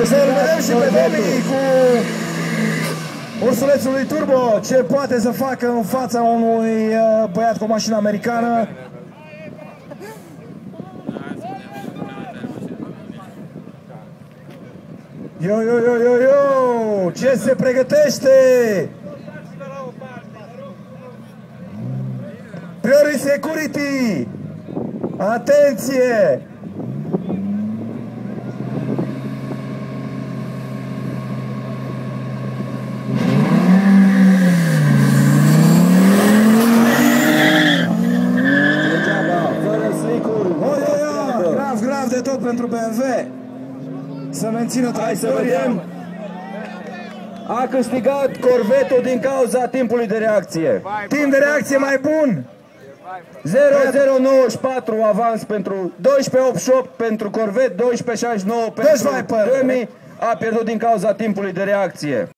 Să-l vedem și pe Domi cu ursulețul lui Turbo, ce poate să facă în fața unui băiat cu o mașină americană. Yo, ce se pregătește? Priori Security! Atenție! Grav de tot pentru BMW. Să mențină traiectoria. A câștigat Corvetul din cauza timpului de reacție. Timp de reacție mai bun. 0094 avans pentru 1288 pentru Corvet, 1269 pentru Domi. A pierdut din cauza timpului de reacție.